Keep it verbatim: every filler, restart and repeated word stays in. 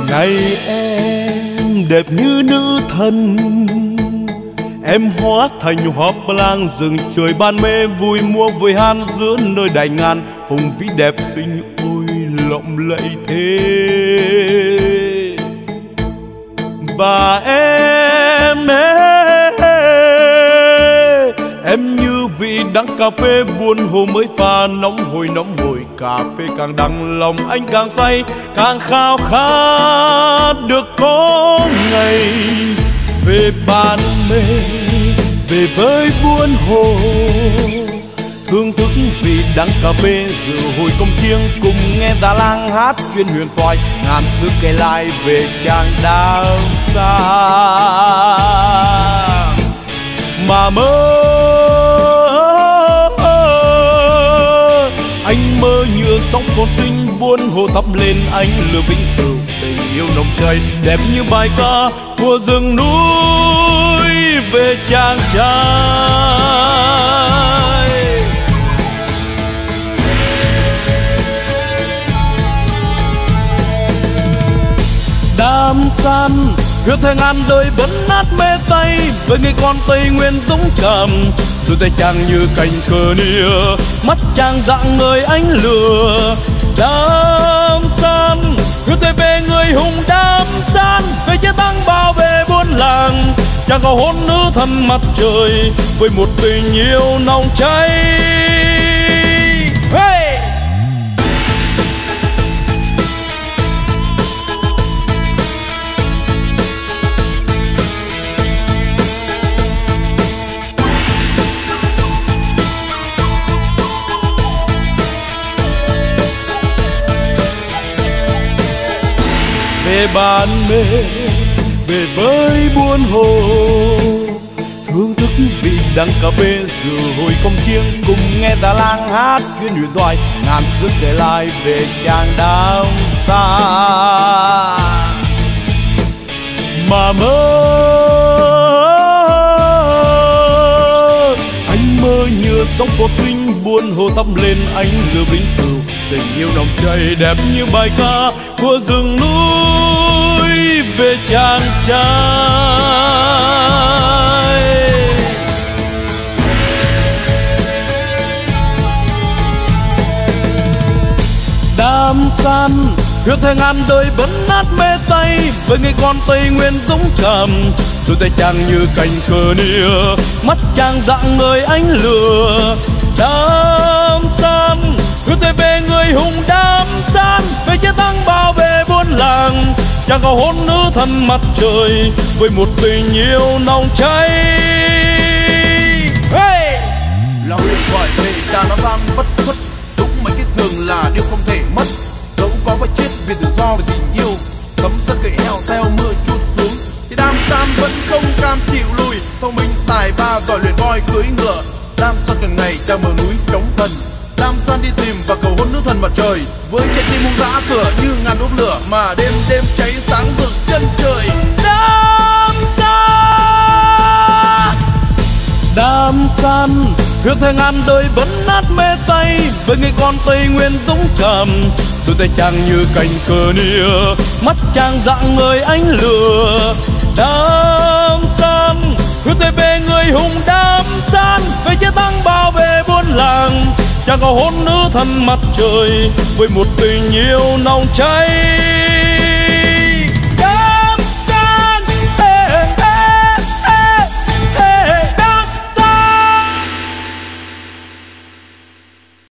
Ngày em đẹp như nữ thần, em hóa thành hoa lang rừng trời ban mê vui mua vui han giữa nơi đại ngàn hùng vĩ đẹp xinh ôi lộng lẫy thế. Và em em như vị đắng cà phê buồn hồ mới pha nóng hổi nóng hổi, cà phê càng đắng lòng anh càng say càng khao khát được có ngày về ban mê về với buôn hồ, thưởng thức vị đắng cà phê rượu hồi công chiêng cùng nghe già lang hát chuyên huyền thoại ngàn xưa kể lại về chàng đào xa mà mơ. Anh mơ như sóng con sinh buôn hồ thắp lên anh lửa vĩnh cửu tình yêu nồng cháy đẹp như bài ca của rừng núi về chàng trai. Đam san huyết thanh an đời bấn nát mê tay với người con Tây Nguyên dũng cảm, đôi tay chàng như cành cờ nia, mắt chàng dạng người ánh lửa. Đam san huyết tay về người hùng đam san về chiến thắng bảo vệ buôn làng, chàng có hôn nữ thần mặt trời với một tình yêu nồng cháy. Hey! Về ban mê về với buôn hồ, thưởng thức vị đắng cà phê rượu hồi công chiêng cùng nghe già lang hát chuyên huyền thoại ngàn sức kể lại về chàng đào xa mà mơ. Anh mơ như sóng phồn sinh buôn hồ thắp lên ánh lửa vĩnh cửu tình yêu nồng cháy đẹp như bài ca của rừng núi về chàng trai. Đam san huyết thanh an đời bấn nát mê tay với người con Tây Nguyên dũng cảm, đôi tay chàng như cành cờ nia, mắt chàng dạng người ánh lửa. Đam san huyết tay về người hùng đam san về chiến thắng bảo vệ buôn làng, chàng có hôn nữ thần mặt trời với một tình yêu nồng cháy. Hey! Là huyền thoại về chàng nó vang bất khuất, đúng mấy cái thường là điều không thể mất, dẫu có phải chết vì tự do và tình yêu, cấm sân gậy heo theo mưa chút xuống thì Đam san vẫn không cam chịu lùi, thông minh tài ba giỏi luyện voi cưỡi ngựa. Đam san từng ngày chàng bờ núi chống thần, Đam san đi tìm và cầu hôn nữ thần mặt trời với trái tim hung dã tựa như ngàn đốm lửa mà đêm đêm cháy sáng rực chân trời. Đam san Đam san huyết thanh an đời bấn nát mê tay với người con Tây Nguyên dũng cảm, đôi tay chàng như cành cờ nia, mắt chàng dạng người ánh lửa. Đam san huyết tay về người hùng đam san về chiến thắng bảo vệ buôn làng, chàng có hôn nữ thần mặt trời với một tình yêu nồng cháy.